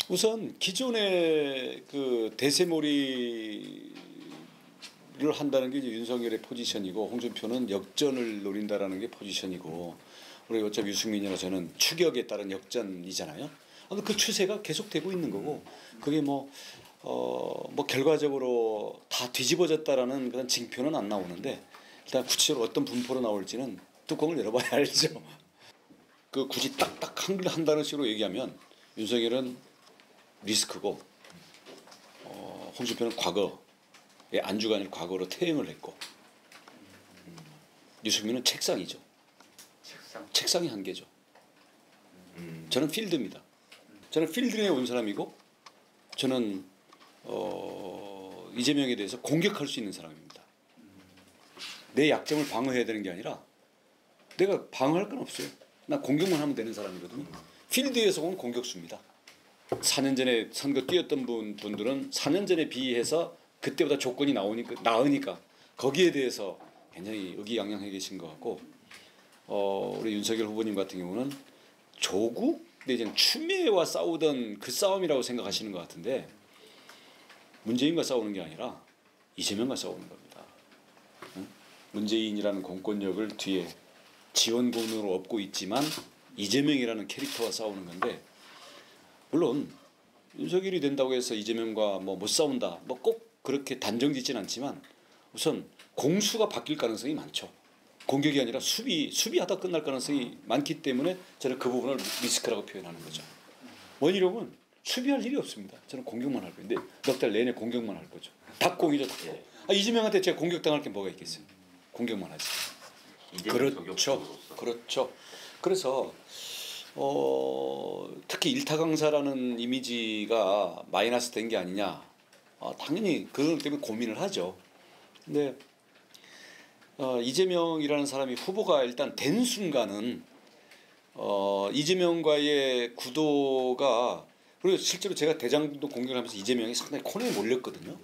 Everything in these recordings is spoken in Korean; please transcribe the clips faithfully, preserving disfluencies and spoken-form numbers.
우선 기존의 그 대세몰이를 한다는 게 이제 윤석열의 포지션이고, 홍준표는 역전을 노린다라는 게 포지션이고, 우리 어차피 유승민이나 저는 추격에 따른 역전이잖아요. 그 추세가 계속되고 있는 거고, 그게 뭐, 어, 뭐 결과적으로 다 뒤집어졌다라는 그런 징표는 안 나오는데, 일단 구체적으로 어떤 분포로 나올지는 뚜껑을 열어봐야 알죠. 그 굳이 딱딱 한, 한 단어씩으로 얘기하면 윤석열은 리스크고, 어, 홍준표는 과거의 안주가 아니라 과거로 퇴행을 했고, 음, 유승민은 책상이죠. 책상. 책상이 한계죠. 음. 저는 필드입니다. 저는 필드에 온 사람이고, 저는 어, 이재명에 대해서 공격할 수 있는 사람입니다. 내 약점을 방어해야 되는 게 아니라 내가 방어할 건 없어요. 나 공격만 하면 되는 사람이거든요. 필드에서 온 공격수입니다. 사 년 전에 선거 뛰었던 분, 분들은 사 년 전에 비해서 그때보다 조건이 나오니까, 나으니까 거기에 대해서 굉장히 의기양양해 계신 것 같고, 어, 우리 윤석열 후보님 같은 경우는 조국 내지는 추미애와 싸우던 그 싸움이라고 생각하시는 것 같은데, 문재인과 싸우는 게 아니라 이재명과 싸우는 겁니다. 응? 문재인이라는 공권력을 뒤에 지원군으로 업고 있지만 이재명이라는 캐릭터와 싸우는 건데, 물론 윤석열이 된다고 해서 이재명과 뭐 못 싸운다, 뭐 꼭 그렇게 단정짓진 않지만 우선 공수가 바뀔 가능성이 많죠. 공격이 아니라 수비, 수비하다 끝날 가능성이 많기 때문에 저는 그 부분을 리스크라고 표현하는 거죠. 원희룡은 수비할 일이 없습니다. 저는 공격만 할 거예요. 근데 넉 달 내내 공격만 할 거죠. 닭공이죠, 닭공. 아, 이재명한테 제가 공격당할 게 뭐가 있겠어요. 공격만 하지. 그렇죠. 그렇죠. 그래서 어, 특히 일타 강사라는 이미지가 마이너스 된 게 아니냐. 어, 당연히 그것 때문에 고민을 하죠. 근데 어, 이재명이라는 사람이 후보가 일단 된 순간은 어, 이재명과의 구도가, 그리고 실제로 제가 대장동 공격을 하면서 이재명이 상당히 코너에 몰렸거든요.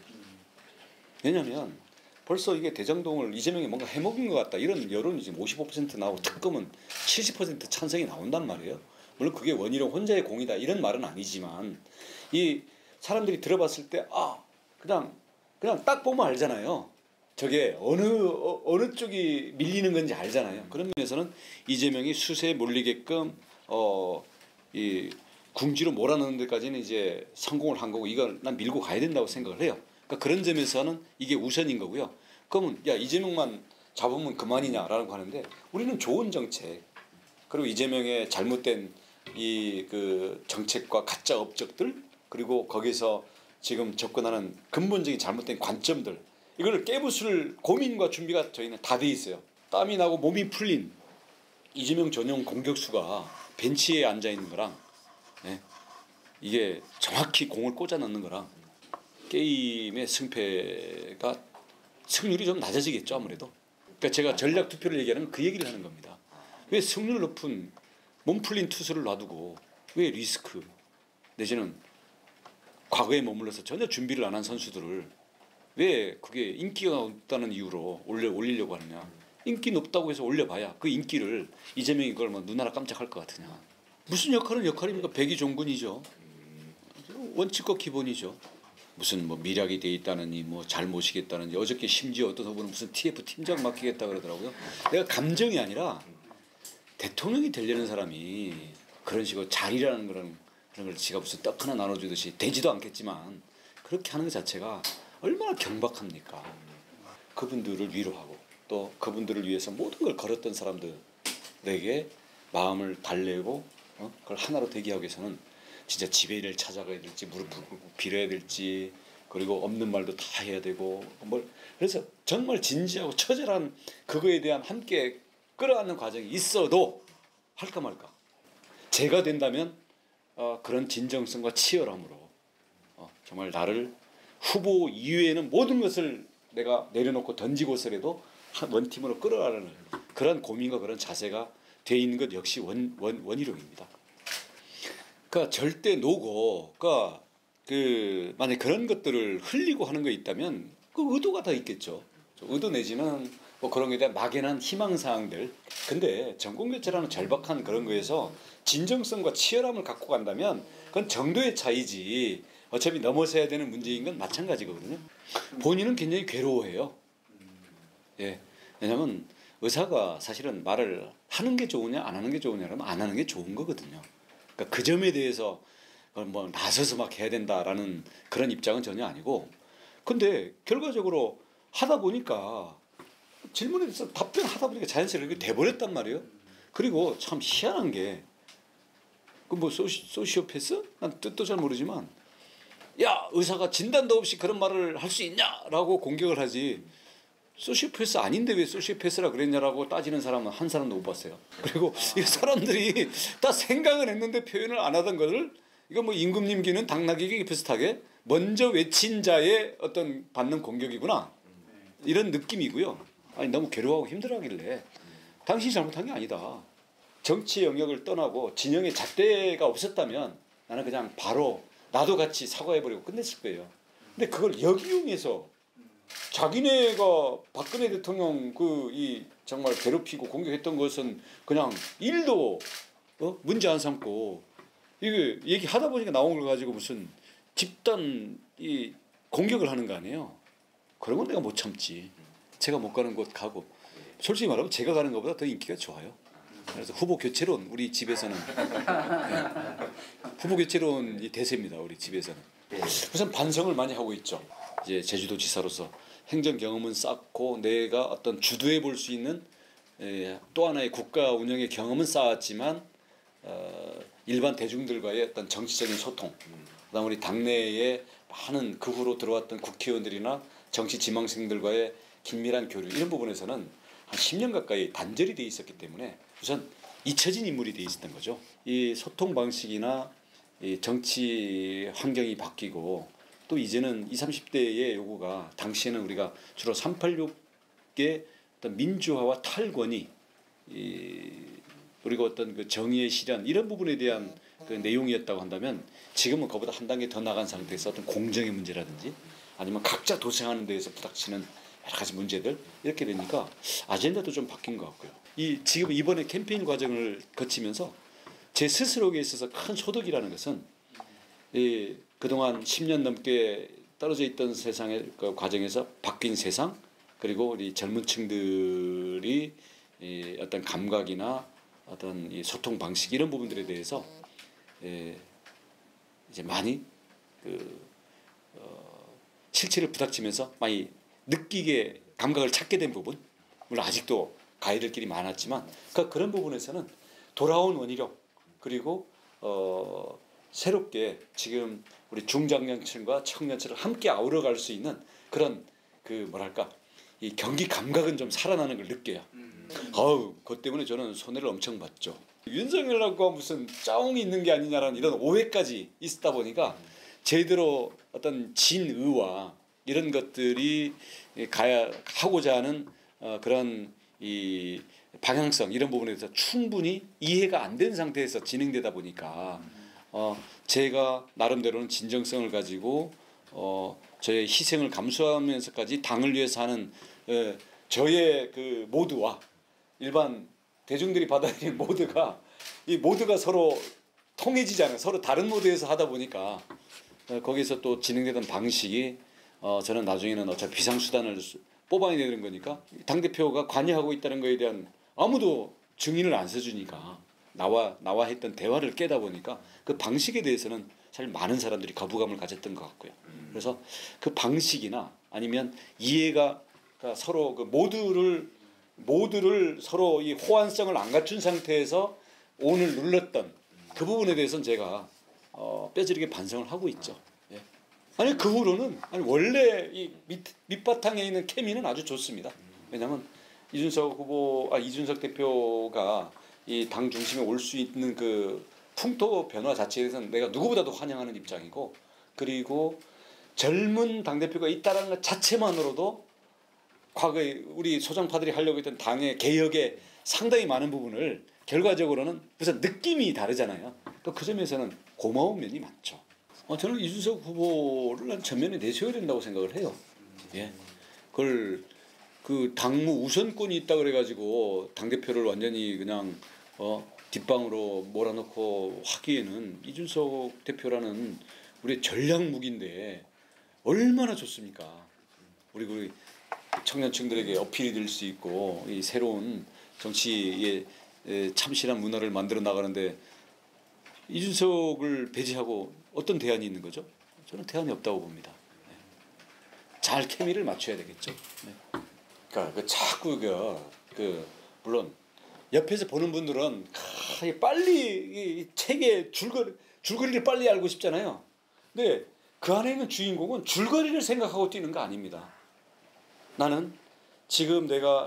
왜냐하면 벌써 이게 대장동을 이재명이 뭔가 해먹은 것 같다, 이런 여론이 지금 오십오 퍼센트 나오고 특검은 칠십 퍼센트 찬성이 나온단 말이에요. 물론 그게 원희룡 혼자의 공이다 이런 말은 아니지만, 이 사람들이 들어봤을 때 아 그냥 그냥 딱 보면 알잖아요. 저게 어느 어, 어느 쪽이 밀리는 건지 알잖아요. 그런 면에서는 이재명이 수세에 몰리게끔 어, 이 궁지로 몰아넣는 데까지는 이제 성공을 한 거고, 이걸 난 밀고 가야 된다고 생각을 해요. 그러니까 그런 점에서는 이게 우선인 거고요. 그러면 야 이재명만 잡으면 그만이냐라고 하는데, 우리는 좋은 정책, 그리고 이재명의 잘못된 이 그 정책과 가짜 업적들, 그리고 거기서 지금 접근하는 근본적인 잘못된 관점들, 이걸 깨부술 고민과 준비가 저희는 다 돼 있어요. 땀이 나고 몸이 풀린 이재명 전용 공격수가 벤치에 앉아 있는 거랑, 네, 이게 정확히 공을 꽂아 넣는 거랑 게임의 승패가, 승률이 좀 낮아지겠죠 아무래도. 그러니까 제가 전략 투표를 얘기하는 그 얘기를 하는 겁니다. 왜 승률 높은 몸 풀린 투수를 놔두고 왜 리스크 내지는 과거에 머물러서 전혀 준비를 안 한 선수들을 왜 그게 인기가 높다는 이유로 올려 올리려고 하느냐. 인기 높다고 해서 올려봐야 그 인기를 이재명이 그걸 뭐 눈 하나 깜짝할 것 같으냐. 무슨 역할은 역할입니까? 백의종군이죠. 원칙과 기본이죠. 무슨 뭐 미락이 돼 있다느니 뭐 잘 모시겠다느니, 어저께 심지어 어떤 후보는 무슨 티에프 팀장 맡기겠다 그러더라고요. 내가 감정이 아니라 대통령이 되려는 사람이 그런 식으로 자리라는 그런 그런 걸 지가 무슨 떡 하나 나눠주듯이, 되지도 않겠지만 그렇게 하는 것 자체가 얼마나 경박합니까. 그분들을 위로하고 또 그분들을 위해서 모든 걸 걸었던 사람들에게 마음을 달래고 어? 그걸 하나로 되게 하기 위해서는 진짜 지배인을 찾아가야 될지, 무릎 꿇고 빌어야 될지, 그리고 없는 말도 다 해야 되고 뭘, 그래서 정말 진지하고 처절한 그거에 대한 함께 끌어안는 과정이 있어도 할까 말까. 제가 된다면 어, 그런 진정성과 치열함으로 어, 정말 나를 후보 이외에는 모든 것을 내가 내려놓고 던지고서라도 원팀으로 끌어가는 그런 고민과 그런 자세가 돼 있는 것 역시 원, 원, 원희룡입니다. 그러니까 절대 노고, 그러니까 그 만약 그런 것들을 흘리고 하는 거 있다면 그 의도가 다 있겠죠. 의도 내지는 뭐 그런 거에 대한 막연한 희망 사항들. 근데 정권교체라는 절박한 그런 거에서 진정성과 치열함을 갖고 간다면 그건 정도의 차이지 어차피 넘어서야 되는 문제인 건 마찬가지거든요. 본인은 굉장히 괴로워해요. 예, 왜냐하면 의사가 사실은 말을 하는 게 좋으냐 안 하는 게 좋으냐라면 안 하는 게 좋은 거거든요. 그러니까 그 점에 대해서 뭐 나서서 막 해야 된다라는 그런 입장은 전혀 아니고, 근데 결과적으로 하다 보니까 질문에 대해서 답변하다 보니까 자연스럽게 돼버렸단 말이에요. 그리고 참 희한한 게 그 뭐 소시, 소시오패스? 난 뜻도 잘 모르지만 야 의사가 진단도 없이 그런 말을 할 수 있냐라고 공격을 하지, 소시오패스 아닌데 왜 소시오패스라 그랬냐라고 따지는 사람은 한 사람도 못 봤어요. 그리고 이 사람들이 다 생각을 했는데 표현을 안 하던 것을 이거 뭐 임금님기는 당나귀기 비슷하게 먼저 외친 자의 어떤 받는 공격이구나 이런 느낌이고요. 아니 너무 괴로워하고 힘들어하길래 당신이 잘못한 게 아니다. 정치 영역을 떠나고 진영의 잣대가 없었다면 나는 그냥 바로 나도 같이 사과해버리고 끝냈을 거예요. 근데 그걸 역이용해서 자기네가 박근혜 대통령 그 이 정말 괴롭히고 공격했던 것은 그냥 일도 어? 문제 안 삼고 이게 얘기하다 보니까 나온 걸 가지고 무슨 집단 이 공격을 하는 거 아니에요. 그런 건 내가 못 참지. 제가 못 가는 곳 가고, 솔직히 말하면 제가 가는 것보다 더 인기가 좋아요. 그래서 후보 교체론 우리 집에서는 네. 후보 교체론이 대세입니다. 우리 집에서는. 우선 반성을 많이 하고 있죠. 이제 제주도지사로서 행정 경험은 쌓고 내가 어떤 주도해 볼 수 있는 에, 또 하나의 국가 운영의 경험은 쌓았지만 어, 일반 대중들과의 어떤 정치적인 소통, 그다음 우리 당내에 많은 그 후로 들어왔던 국회의원들이나 정치 지망생들과의 긴밀한 교류 이런 부분에서는 한 십 년 가까이 단절이 돼 있었기 때문에 우선 잊혀진 인물이 돼 있었던 거죠. 이 소통 방식이나 이 정치 환경이 바뀌고 또 이제는 이십, 삼십 대의 요구가 당시에는 우리가 주로 삼팔육의 어떤 민주화와 탈권이 이 그리고 어떤 그 정의의 실현 이런 부분에 대한 그 내용이었다고 한다면 지금은 그보다 한 단계 더 나간 상태에서 어떤 공정의 문제라든지 아니면 각자 도생하는 데에서 부닥치는 여러 가지 문제들 이렇게 되니까 아젠다도 좀 바뀐 것 같고요. 이 지금 이번에 캠페인 과정을 거치면서 제 스스로에 있어서 큰 소득이라는 것은 이 그동안 십 년 넘게 떨어져 있던 세상의 그 과정에서 바뀐 세상, 그리고 우리 젊은 층들이 이 어떤 감각이나 어떤 이 소통 방식 이런 부분들에 대해서 에 이제 많이 그 어 실체를 부닥치면서 많이 느끼게 감각을 찾게 된 부분, 물론 아직도 가야 될 길이 많았지만 그러니까 그런 부분에서는 돌아온 원희룡, 그리고 어 새롭게 지금 우리 중장년층과 청년층을 함께 아우러갈 수 있는 그런 그 뭐랄까 이 경기 감각은 좀 살아나는 걸 느껴요. 어우, 그것 때문에 저는 손해를 엄청 봤죠. 윤석열하고 무슨 짜옹이 있는 게 아니냐라는 이런 오해까지 있었다 보니까 제대로 어떤 진의와 이런 것들이 가야 하고자 하는 어, 그런 이 방향성 이런 부분에 대해서 충분히 이해가 안 된 상태에서 진행되다 보니까 어, 제가 나름대로는 진정성을 가지고 어, 저의 희생을 감수하면서까지 당을 위해서 하는 에, 저의 그 모두와 일반 대중들이 받아들이는 모두가 이 모두가 서로 통해지잖아요. 서로 다른 모드에서 하다 보니까 어, 거기서 또 진행되던 방식이 어, 저는 나중에는 어차피 비상수단을 뽑아야 되는 거니까 당대표가 관여하고 있다는 거에 대한 아무도 증인을 안 써주니까 나와 나와 했던 대화를 깨다 보니까 그 방식에 대해서는 사실 많은 사람들이 거부감을 가졌던 것 같고요. 그래서 그 방식이나 아니면 이해가 그러니까 서로 그 모두를 모두를 서로 이 호환성을 안 갖춘 상태에서 온을 눌렀던 그 부분에 대해서는 제가 어, 뼈저리게 반성을 하고 있죠. 예. 아니 그 후로는 아니 원래 이 밑, 밑바탕에 있는 케미는 아주 좋습니다. 왜냐하면 이준석 후보, 아 이준석 대표가 이 당 중심에 올 수 있는 그 풍토 변화 자체에 대해서는 내가 누구보다도 환영하는 입장이고, 그리고 젊은 당 대표가 있다라는 것 자체만으로도 과거에 우리 소장파들이 하려고 했던 당의 개혁의 상당히 많은 부분을 결과적으로는 무슨 느낌이 다르잖아요. 또 그 점에서는 고마운 면이 많죠. 어, 저는 이준석 후보를 난 전면에 내세워야 된다고 생각을 해요. 예, 그걸 그 당무 우선권이 있다 그래가지고 당 대표를 완전히 그냥 어 뒷방으로 몰아넣고 하기에는 이준석 대표라는 우리 전략 무기인데 얼마나 좋습니까? 우리 그 청년층들에게 어필이 될 수 있고 이 새로운 정치의 참신한 문화를 만들어 나가는데 이준석을 배제하고 어떤 대안이 있는 거죠? 저는 대안이 없다고 봅니다. 네. 잘 케미를 맞춰야 되겠죠. 네. 그러니까 그 자꾸 그, 그 물론 옆에서 보는 분들은 아, 빨리 이 책의 줄거리 줄거리를 빨리 알고 싶잖아요. 근데 그 안에 있는 주인공은 줄거리를 생각하고 뛰는 거 아닙니다. 나는 지금 내가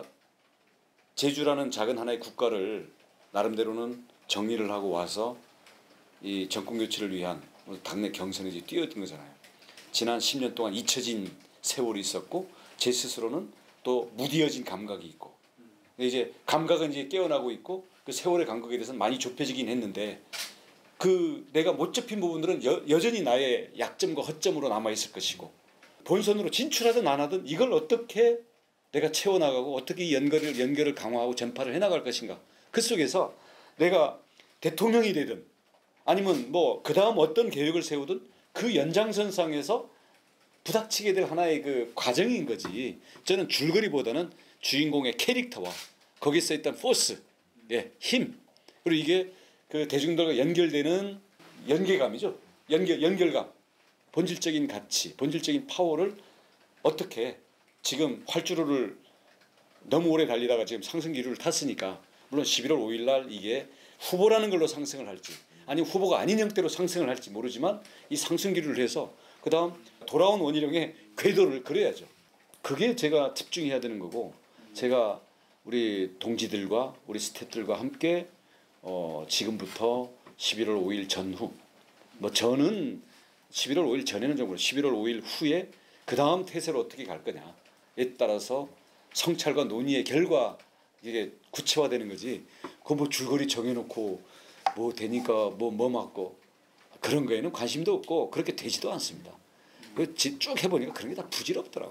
제주라는 작은 하나의 국가를 나름대로는 정리를 하고 와서 이 정권 교체를 위한 당내 경선에 뛰어든 거잖아요. 지난 십 년 동안 잊혀진 세월이 있었고 제 스스로는 또 무디어진 감각이 있고 이제 감각은 이제 깨어나고 있고 그 세월의 감각에 대해서는 많이 좁혀지긴 했는데 그 내가 못 접힌 부분들은 여, 여전히 나의 약점과 허점으로 남아 있을 것이고 본선으로 진출하든 안 하든 이걸 어떻게 내가 채워나가고 어떻게 이 연결을 연결을 강화하고 전파를 해나갈 것인가. 그 속에서 내가 대통령이 되든 아니면 뭐 그 다음 어떤 계획을 세우든 그 연장선상에서 부닥치게 될 하나의 그 과정인 거지. 저는 줄거리보다는 주인공의 캐릭터와 거기에 써 있던 포스, 예, 힘 그리고 이게 그 대중들과 연결되는 연계감이죠. 연결 연결감, 본질적인 가치, 본질적인 파워를 어떻게 지금 활주로를 너무 오래 달리다가 지금 상승 기류를 탔으니까 물론 십일월 오일 날 이게 후보라는 걸로 상승을 할지 아니면 후보가 아닌 형태로 상승을 할지 모르지만 이 상승 기류를 해서 그 다음 돌아온 원희룡의 궤도를 그려야죠. 그게 제가 집중해야 되는 거고 제가 우리 동지들과 우리 스태프들과 함께 어 지금부터 십일월 오일 전후 뭐 저는 십일월 오일 전에는 좀 그렇고 십일월 오일 후에 그 다음 태세로 어떻게 갈 거냐에 따라서 성찰과 논의의 결과 이게 구체화되는 거지. 그거 뭐 줄거리 정해놓고 뭐 되니까 뭐 뭐 맞고 그런 거에는 관심도 없고 그렇게 되지도 않습니다. 쭉 해보니까 그런 게 다 부질없더라고.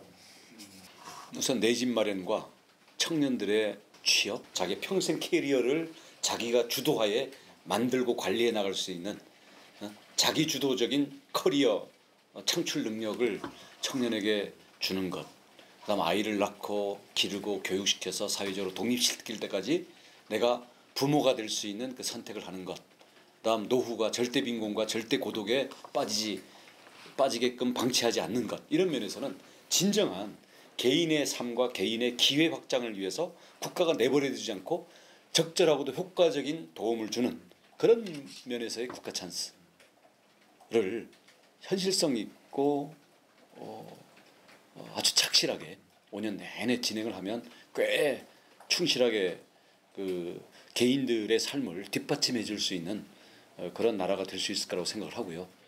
우선 내 집 마련과 청년들의 취업, 자기 평생 캐리어를 자기가 주도하에 만들고 관리해 나갈 수 있는 자기 주도적인 커리어 창출 능력을 청년에게 주는 것. 그다음 아이를 낳고 기르고 교육시켜서 사회적으로 독립시킬 때까지 내가 부모가 될 수 있는 그 선택을 하는 것. 그다음 노후가 절대 빈곤과 절대 고독에 빠지지 빠지게끔 방치하지 않는 것. 이런 면에서는 진정한 개인의 삶과 개인의 기회 확장을 위해서 국가가 내버려두지 않고 적절하고도 효과적인 도움을 주는 그런 면에서의 국가 찬스를 현실성 있고 어, 어, 아주 착실하게 오 년 내내 진행을 하면 꽤 충실하게 그 개인들의 삶을 뒷받침해 줄 수 있는 어, 그런 나라가 될 수 있을 거라고 생각을 하고요.